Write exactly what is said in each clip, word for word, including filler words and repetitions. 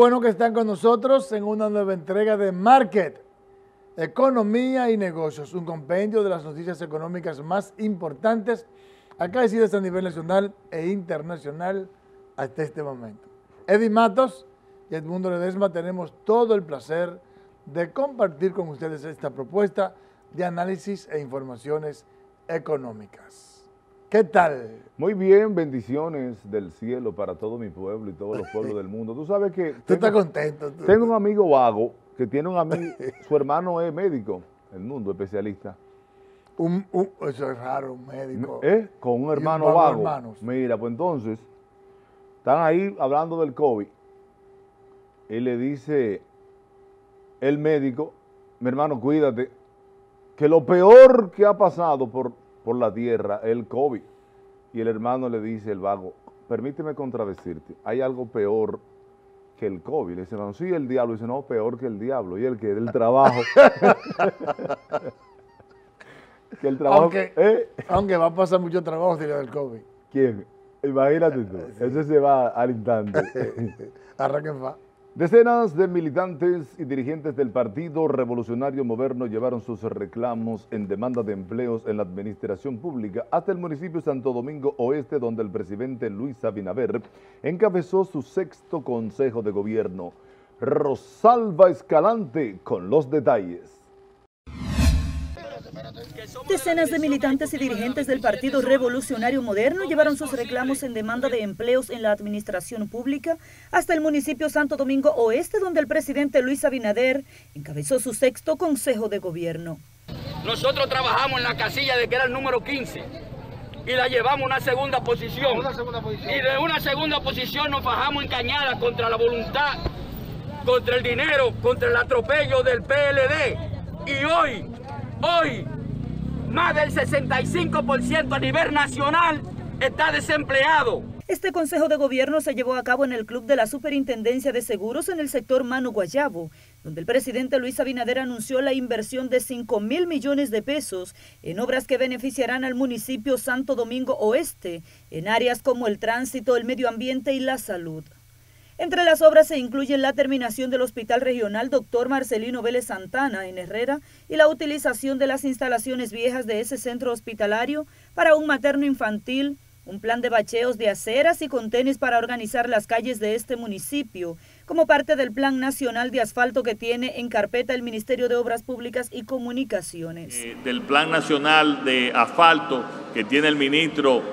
bueno que están con nosotros en una nueva entrega de Market, Economía y Negocios, un compendio de las noticias económicas más importantes acaecidas a nivel nacional e internacional hasta este momento. Eddie Matos y Edmundo Ledesma tenemos todo el placer de compartir con ustedes esta propuesta de análisis e informaciones económicas. ¿Qué tal? Muy bien, bendiciones del cielo para todo mi pueblo y todos los pueblos del mundo. Tú sabes que... Tú tengo, estás contento. Tú. Tengo un amigo vago que tiene un amigo, su hermano es médico, el mundo especialista. Un, un, eso es raro, un médico. ¿Eh? Con un hermano un vago. Hermanos. Mira, pues entonces, están ahí hablando del COVID. Y le dice el médico, mi hermano, cuídate, que lo peor que ha pasado por, por la tierra es el COVID. Y el hermano le dice, el vago, permíteme contradecirte, hay algo peor que el COVID. Le dice, no, sí, el diablo. Dice, no, peor que el diablo. Y el que del trabajo. que el trabajo. Aunque, ¿eh? aunque va a pasar mucho trabajo si le da el COVID. ¿Quién? Imagínate tú. Sí. Ese se va al instante. Arranquen va. Decenas de militantes y dirigentes del Partido Revolucionario Moderno llevaron sus reclamos en demanda de empleos en la administración pública hasta el municipio Santo Domingo Oeste, donde el presidente Luis Abinader encabezó su sexto Consejo de Gobierno. Rosalba Escalante con los detalles. Decenas de militantes y dirigentes del Partido Revolucionario Moderno llevaron sus reclamos en demanda de empleos en la administración pública hasta el municipio Santo Domingo Oeste, donde el presidente Luis Abinader encabezó su sexto Consejo de Gobierno. Nosotros trabajamos en la casilla de que era el número quince y la llevamos a una segunda posición. Una segunda posición. Y de una segunda posición nos bajamos en cañada contra la voluntad, contra el dinero, contra el atropello del P L D. Y hoy, hoy, más del sesenta y cinco por ciento a nivel nacional está desempleado. Este Consejo de Gobierno se llevó a cabo en el Club de la Superintendencia de Seguros en el sector Mano Guayabo, donde el presidente Luis Abinader anunció la inversión de cinco mil millones de pesos en obras que beneficiarán al municipio Santo Domingo Oeste, en áreas como el tránsito, el medio ambiente y la salud. Entre las obras se incluyen la terminación del Hospital Regional Doctor Marcelino Vélez Santana en Herrera y la utilización de las instalaciones viejas de ese centro hospitalario para un materno infantil, un plan de bacheos de aceras y contenes para organizar las calles de este municipio, como parte del Plan Nacional de Asfalto que tiene en carpeta el Ministerio de Obras Públicas y Comunicaciones. Eh, del Plan Nacional de Asfalto que tiene el Ministro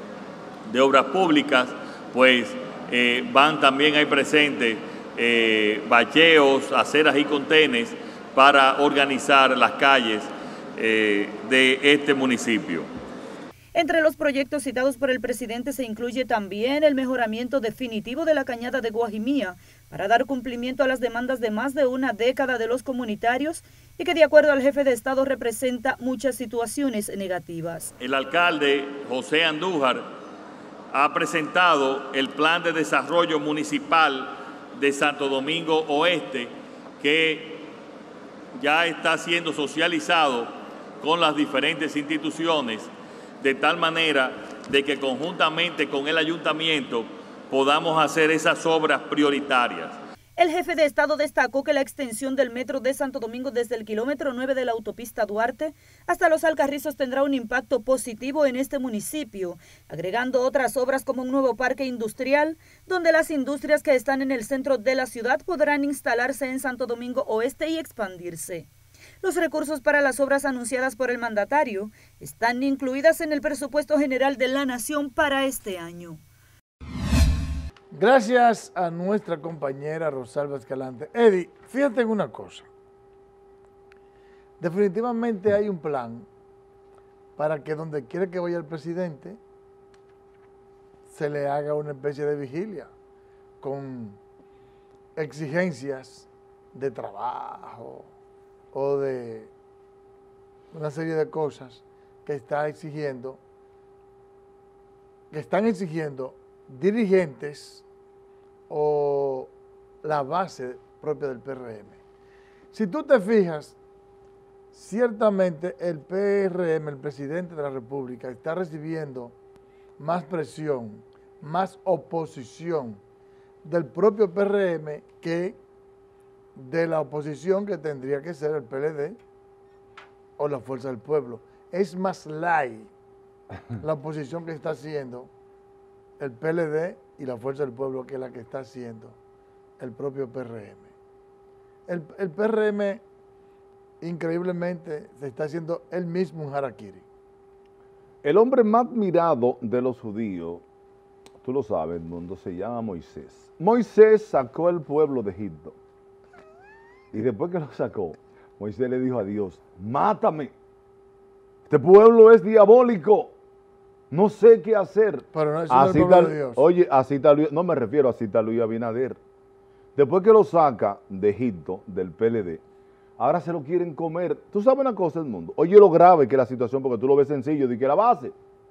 de Obras Públicas, pues eh, van también ahí presentes eh, bacheos, aceras y contenes para organizar las calles eh, de este municipio. Entre los proyectos citados por el presidente se incluye también el mejoramiento definitivo de la cañada de Guajimía para dar cumplimiento a las demandas de más de una década de los comunitarios y que de acuerdo al jefe de Estado representa muchas situaciones negativas. El alcalde José Andújar ha presentado el Plan de Desarrollo Municipal de Santo Domingo Oeste que ya está siendo socializado con las diferentes instituciones, de tal manera de que conjuntamente con el ayuntamiento podamos hacer esas obras prioritarias. El jefe de Estado destacó que la extensión del metro de Santo Domingo desde el kilómetro nueve de la autopista Duarte hasta Los Alcarrizos tendrá un impacto positivo en este municipio, agregando otras obras como un nuevo parque industrial, donde las industrias que están en el centro de la ciudad podrán instalarse en Santo Domingo Oeste y expandirse. Los recursos para las obras anunciadas por el mandatario están incluidas en el presupuesto general de la Nación para este año. Gracias a nuestra compañera Rosalba Escalante. Eddie, fíjate en una cosa. Definitivamente hay un plan para que donde quiera que vaya el presidente se le haga una especie de vigilia con exigencias de trabajo o de una serie de cosas que está exigiendo, que están exigiendo dirigentes o la base propia del P R M. Si tú te fijas, ciertamente el P R M, el presidente de la República, está recibiendo más presión, más oposición del propio P R M que de la oposición, que tendría que ser el P L D o la Fuerza del Pueblo. Es más light la oposición que está haciendo el P L D y la Fuerza del Pueblo que la que está haciendo el propio P R M. El, el P R M, increíblemente, se está haciendo él mismo un harakiri. El hombre más mirado de los judíos, tú lo sabes, el mundo, se llama Moisés. Moisés sacó el pueblo de Egipto. Y después que lo sacó, Moisés le dijo a Dios, mátame. Este pueblo es diabólico. No sé qué hacer. Pero no es así el pueblo tal, de Dios. Oye, así está Luis, no me refiero así está Luis Abinader. Después que lo saca de Egipto, del P L D, ahora se lo quieren comer. Tú sabes una cosa del mundo. Oye, lo grave que es la situación, porque tú lo ves sencillo, de que la base.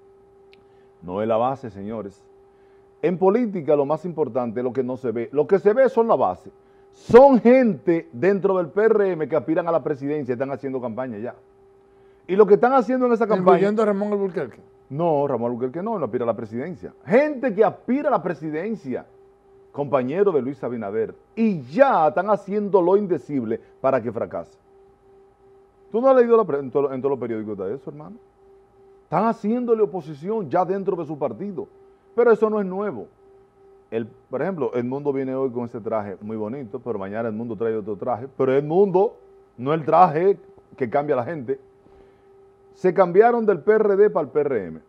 No es la base, señores. En política lo más importante es lo que no se ve. Lo que se ve son la base. Son gente dentro del P R M que aspiran a la presidencia y están haciendo campaña ya. Y lo que están haciendo en esa campaña... Incluyendo a Ramón Alburquerque. No, Ramón Alburquerque no, no aspira a la presidencia. Gente que aspira a la presidencia, compañero de Luis Abinader, y ya están haciendo lo indecible para que fracase. ¿Tú no has leído la en, todo, en todos los periódicos de eso, hermano? Están haciéndole oposición ya dentro de su partido. Pero eso no es nuevo. El, por ejemplo, El Mundo viene hoy con ese traje muy bonito, pero mañana El Mundo trae otro traje. Pero El Mundo no es el traje que cambia a la gente. Se cambiaron del P R D para el P R M.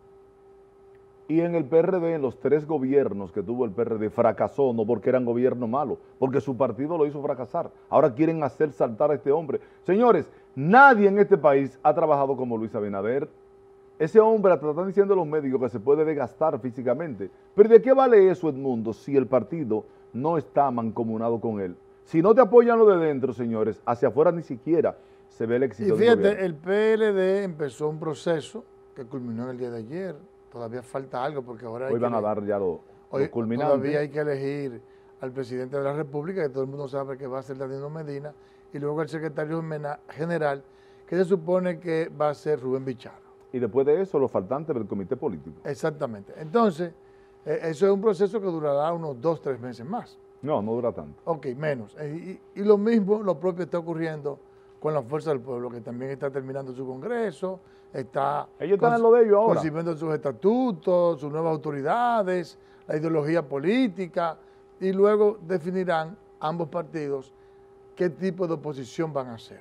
Y en el P R D, en los tres gobiernos que tuvo el P R D, fracasó, no porque eran gobiernos malos, porque su partido lo hizo fracasar. Ahora quieren hacer saltar a este hombre. Señores, nadie en este país ha trabajado como Luis Abinader. Ese hombre, hasta están diciendo los médicos que se puede desgastar físicamente. Pero ¿de qué vale eso, Edmundo, si el partido no está mancomunado con él? Si no te apoyan lo de dentro, señores, hacia afuera ni siquiera se ve el éxito. Y fíjate, el P L D empezó un proceso que culminó en el día de ayer. Todavía falta algo porque ahora hay Hoy van que a dar ya los hoy, culminantes. Todavía hay que elegir al presidente de la República, que todo el mundo sabe que va a ser Danilo Medina, y luego al secretario general, que se supone que va a ser Rubén Bicharro. Y después de eso, los faltantes del comité político. Exactamente. Entonces, eh, eso es un proceso que durará unos dos, tres meses más. No, no dura tanto. Ok, menos. Y, y, y lo mismo, lo propio está ocurriendo con la Fuerza del Pueblo, que también está terminando su congreso, está... Ellos están en lo de ellos ahora. Concibiendo sus estatutos, sus nuevas autoridades, la ideología política, y luego definirán ambos partidos qué tipo de oposición van a hacer.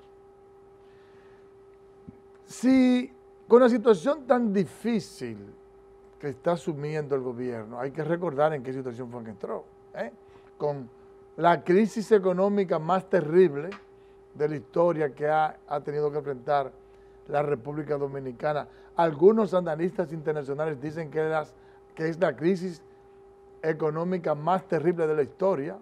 Si con la situación tan difícil que está asumiendo el gobierno, hay que recordar en qué situación fue que entró, ¿eh? Con la crisis económica más terrible de la historia que ha, ha tenido que enfrentar la República Dominicana. Algunos analistas internacionales dicen que, las, que es la crisis económica más terrible de la historia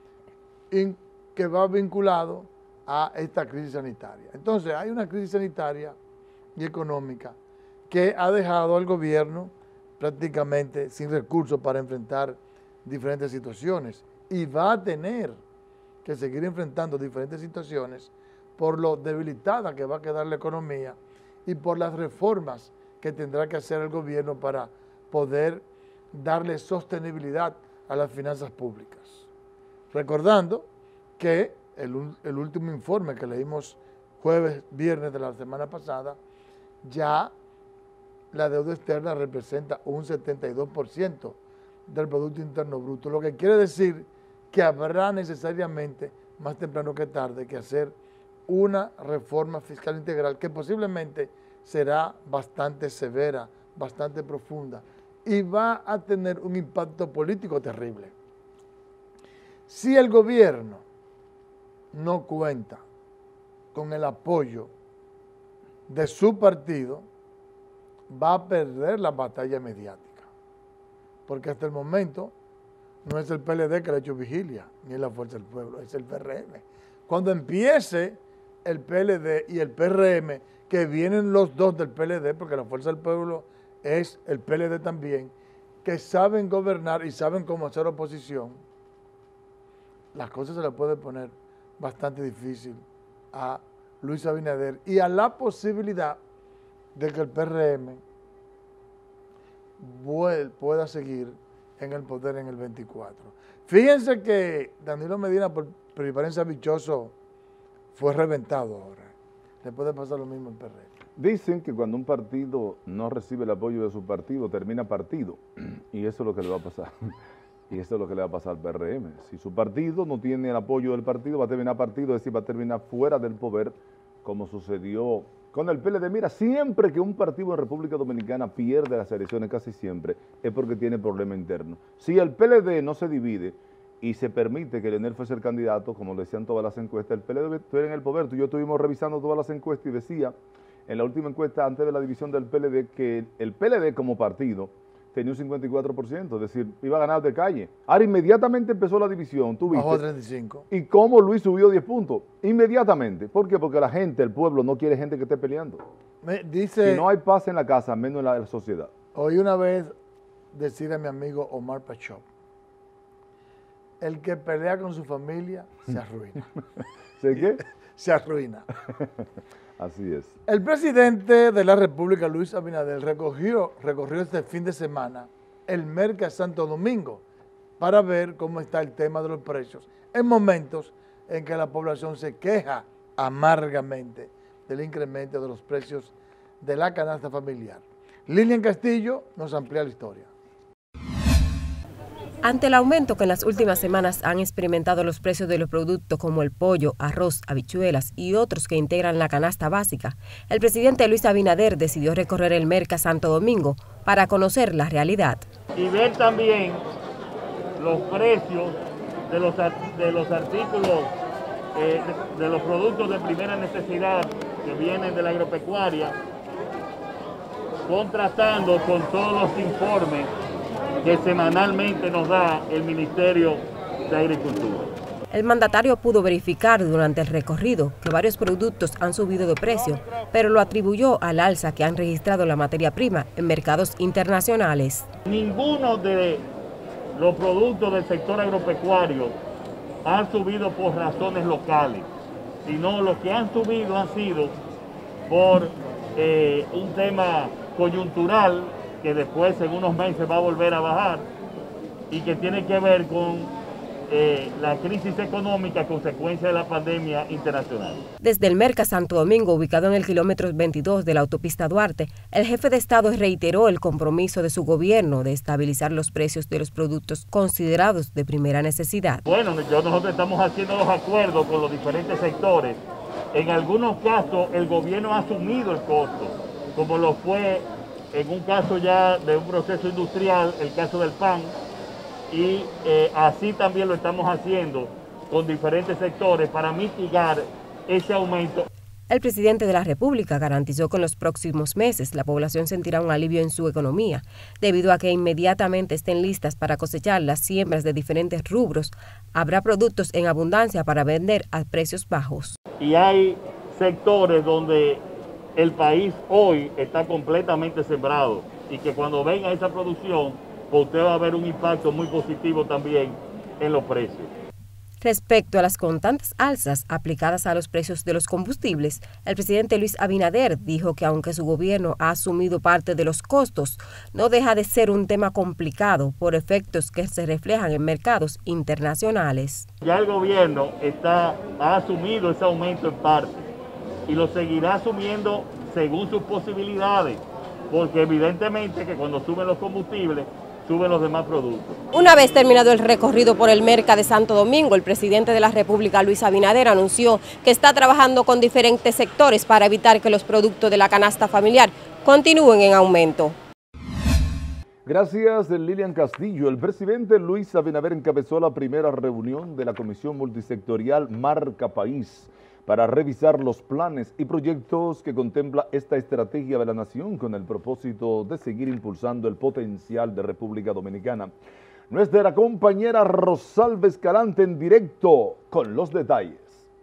y que va vinculado a esta crisis sanitaria. Entonces, hay una crisis sanitaria y económica que ha dejado al gobierno prácticamente sin recursos para enfrentar diferentes situaciones y va a tener que seguir enfrentando diferentes situaciones por lo debilitada que va a quedar la economía y por las reformas que tendrá que hacer el gobierno para poder darle sostenibilidad a las finanzas públicas. Recordando que el, el último informe que leímos jueves, viernes de la semana pasada, ya la deuda externa representa un setenta y dos por ciento del Producto Interno Bruto, lo que quiere decir que habrá necesariamente, más temprano que tarde, que hacer una reforma fiscal integral que posiblemente será bastante severa, bastante profunda y va a tener un impacto político terrible. Si el gobierno no cuenta con el apoyo de su partido, va a perder la batalla mediática, porque hasta el momento no es el P L D que le ha hecho vigilia, ni es la Fuerza del Pueblo, es el P R M. Cuando empiece el P L D y el P R M, que vienen los dos del P L D, porque la Fuerza del Pueblo es el P L D también, que saben gobernar y saben cómo hacer oposición, las cosas se las puede poner bastante difícil a Luis Abinader y a la posibilidad de que el P R M pueda seguir en el poder en el veinticuatro. Fíjense que Danilo Medina, por preferencia bichoso, fue reventado ahora. Le puede pasar lo mismo al P R M. Dicen que cuando un partido no recibe el apoyo de su partido, termina partido. Y eso es lo que le va a pasar. Y eso es lo que le va a pasar al P R M. Si su partido no tiene el apoyo del partido, va a terminar partido, es decir, va a terminar fuera del poder, como sucedió con el P L D. Mira, siempre que un partido en República Dominicana pierde las elecciones, casi siempre, es porque tiene problema interno. Si el P L D no se divide y se permite que Leonel fuese el candidato, como lo decían todas las encuestas, el P L D estuviera en el poder. Tú y yo estuvimos revisando todas las encuestas y decía, en la última encuesta antes de la división del P L D, que el P L D como partido tenía un cincuenta y cuatro por ciento, es decir, iba a ganar de calle. Ahora inmediatamente empezó la división, tú viste. Bajó a treinta y cinco. ¿Y cómo Luis subió diez puntos? Inmediatamente. ¿Por qué? Porque la gente, el pueblo, no quiere gente que esté peleando. Me dice, si no hay paz en la casa, menos en la sociedad. Oí una vez decir a mi amigo Omar Pachop, el que pelea con su familia se arruina. ¿Sí qué? Se arruina. Así es. El presidente de la República, Luis Abinader, recogió, recorrió este fin de semana el Merca Santo Domingo para ver cómo está el tema de los precios en momentos en que la población se queja amargamente del incremento de los precios de la canasta familiar. Lilian Castillo nos amplía la historia. Ante el aumento que en las últimas semanas han experimentado los precios de los productos como el pollo, arroz, habichuelas y otros que integran la canasta básica, el presidente Luis Abinader decidió recorrer el Merca Santo Domingo para conocer la realidad. Y ver también los precios de los, de los artículos, eh, de, de los productos de primera necesidad que vienen de la agropecuaria, contrastando con todos los informes que semanalmente nos da el Ministerio de Agricultura. El mandatario pudo verificar durante el recorrido que varios productos han subido de precio, pero lo atribuyó al alza que han registrado la materia prima en mercados internacionales. Ninguno de los productos del sector agropecuario han subido por razones locales, sino los que han subido han sido por eh, un tema coyuntural que después en unos meses va a volver a bajar y que tiene que ver con eh, la crisis económica consecuencia de la pandemia internacional. Desde el Merca Santo Domingo, ubicado en el kilómetro veintidós de la autopista Duarte, el jefe de Estado reiteró el compromiso de su gobierno de estabilizar los precios de los productos considerados de primera necesidad. Bueno, yo, nosotros estamos haciendo los acuerdos con los diferentes sectores. En algunos casos el gobierno ha asumido el costo, como lo fue en un caso ya de un proceso industrial, el caso del pan, y eh, así también lo estamos haciendo con diferentes sectores para mitigar ese aumento. El presidente de la República garantizó que en los próximos meses la población sentirá un alivio en su economía, debido a que inmediatamente estén listas para cosechar las siembras de diferentes rubros, habrá productos en abundancia para vender a precios bajos. Y hay sectores donde el país hoy está completamente sembrado y que cuando venga esa producción, pues usted va a ver un impacto muy positivo también en los precios. Respecto a las constantes alzas aplicadas a los precios de los combustibles, el presidente Luis Abinader dijo que aunque su gobierno ha asumido parte de los costos, no deja de ser un tema complicado por efectos que se reflejan en mercados internacionales. Ya el gobierno está, ha asumido ese aumento en parte y lo seguirá asumiendo según sus posibilidades, porque evidentemente que cuando suben los combustibles, suben los demás productos. Una vez terminado el recorrido por el Merca de Santo Domingo, el presidente de la República, Luis Abinader, anunció que está trabajando con diferentes sectores para evitar que los productos de la canasta familiar continúen en aumento. Gracias, Lilian Castillo. El presidente Luis Abinader encabezó la primera reunión de la Comisión Multisectorial Marca País para revisar los planes y proyectos que contempla esta estrategia de la nación con el propósito de seguir impulsando el potencial de República Dominicana. Nuestra compañera Rosalba Escalante en directo con los detalles.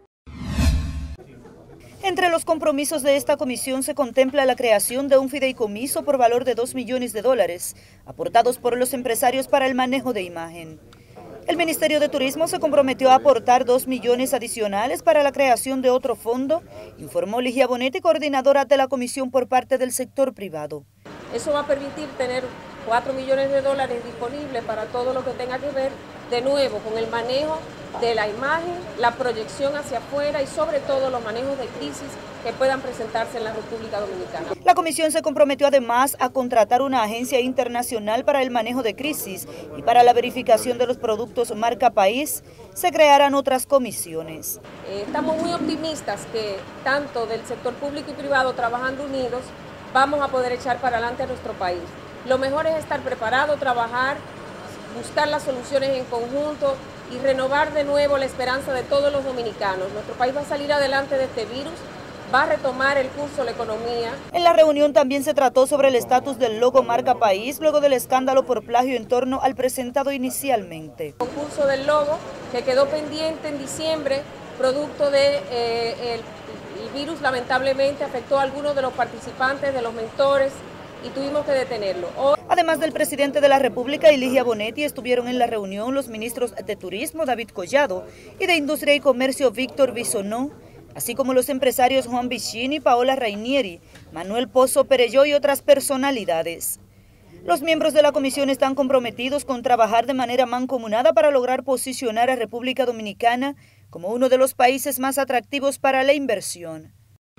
Entre los compromisos de esta comisión se contempla la creación de un fideicomiso por valor de dos millones de dólares, aportados por los empresarios para el manejo de imagen. El Ministerio de Turismo se comprometió a aportar dos millones adicionales para la creación de otro fondo, informó Ligia Bonetti, coordinadora de la comisión por parte del sector privado. Eso va a permitir tener cuatro millones de dólares disponibles para todo lo que tenga que ver, de nuevo, con el manejo de la imagen, la proyección hacia afuera y sobre todo los manejos de crisis que puedan presentarse en la República Dominicana. La comisión se comprometió además a contratar una agencia internacional para el manejo de crisis y para la verificación de los productos marca país se crearán otras comisiones. Eh, estamos muy optimistas que tanto del sector público y privado trabajando unidos vamos a poder echar para adelante a nuestro país. Lo mejor es estar preparado, trabajar, buscar las soluciones en conjunto y renovar de nuevo la esperanza de todos los dominicanos. Nuestro país va a salir adelante de este virus, va a retomar el curso de la economía. En la reunión también se trató sobre el estatus del logo marca país luego del escándalo por plagio en torno al presentado inicialmente. El concurso del logo que quedó pendiente en diciembre, producto de eh, el, el virus lamentablemente afectó a algunos de los participantes, de los mentores, y tuvimos que detenerlo. Hoy... Además del presidente de la República y Ligia Bonetti, estuvieron en la reunión los ministros de Turismo, David Collado, y de Industria y Comercio, Víctor Bisonó, así como los empresarios Juan Vicini, Paola Rainieri, Manuel Pozo Perelló y otras personalidades. Los miembros de la comisión están comprometidos con trabajar de manera mancomunada para lograr posicionar a República Dominicana como uno de los países más atractivos para la inversión.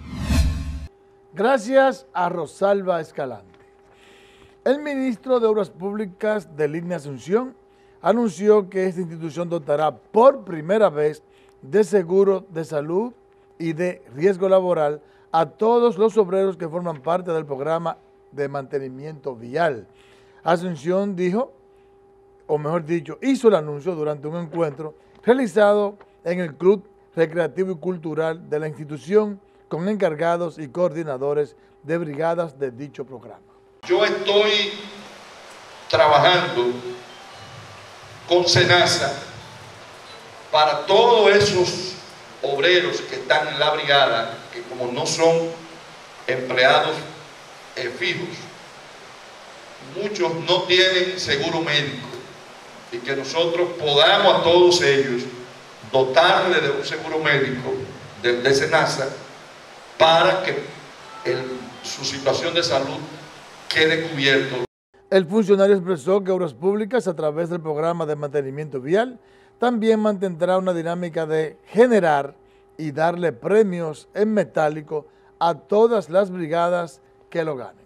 Gracias a Rosalba Escalante. El ministro de Obras Públicas del I N E Asunción anunció que esta institución dotará por primera vez de seguro de salud y de riesgo laboral a todos los obreros que forman parte del programa de mantenimiento vial. Asunción dijo, o mejor dicho, hizo el anuncio durante un encuentro realizado en el Club Recreativo y Cultural de la institución con encargados y coordinadores de brigadas de dicho programa. Yo estoy trabajando con SENASA para todos esos obreros que están en la brigada, que como no son empleados eh, fijos, muchos no tienen seguro médico, y que nosotros podamos a todos ellos dotarle de un seguro médico de, de SENASA para que el, su situación de salud quede cubierto. El funcionario expresó que Obras Públicas, a través del programa de mantenimiento vial, también mantendrá una dinámica de generar y darle premios en metálico a todas las brigadas que lo ganen.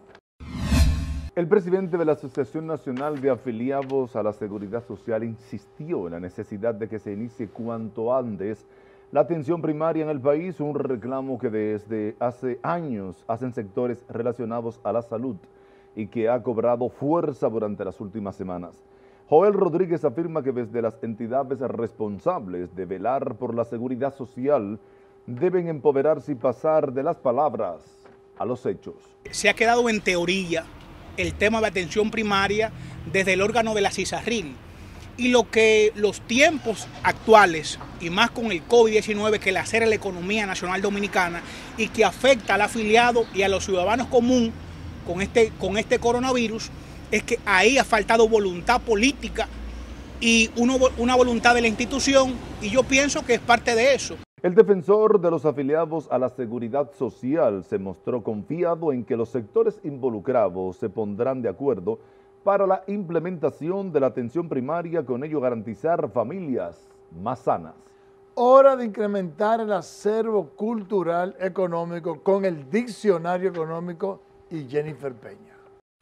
El presidente de la Asociación Nacional de Afiliados a la Seguridad Social insistió en la necesidad de que se inicie cuanto antes la atención primaria en el país, un reclamo que desde hace años hacen sectores relacionados a la salud y que ha cobrado fuerza durante las últimas semanas. Joel Rodríguez afirma que desde las entidades responsables de velar por la seguridad social deben empoderarse y pasar de las palabras a los hechos. Se ha quedado en teoría el tema de atención primaria desde el órgano de la CISARRIL, y lo que los tiempos actuales, y más con el COVID diecinueve que lacera la economía nacional dominicana y que afecta al afiliado y a los ciudadanos comunes con este, con este coronavirus, es que ahí ha faltado voluntad política y uno, una voluntad de la institución, y yo pienso que es parte de eso. El defensor de los afiliados a la seguridad social se mostró confiado en que los sectores involucrados se pondrán de acuerdo para la implementación de la atención primaria, con ello garantizar familias más sanas. Hora de incrementar el acervo cultural económico con el diccionario económico y Jennifer Peña.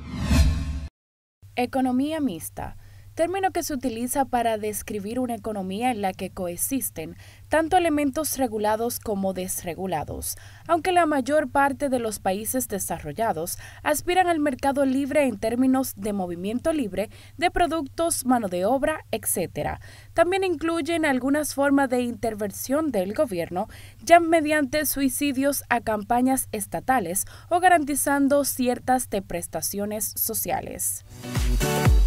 Economía mixta, término que se utiliza para describir una economía en la que coexisten tanto elementos regulados como desregulados, aunque la mayor parte de los países desarrollados aspiran al mercado libre en términos de movimiento libre de productos, mano de obra, etcétera. También incluyen algunas formas de intervención del gobierno, ya mediante subsidios a campañas estatales o garantizando ciertas de prestaciones sociales.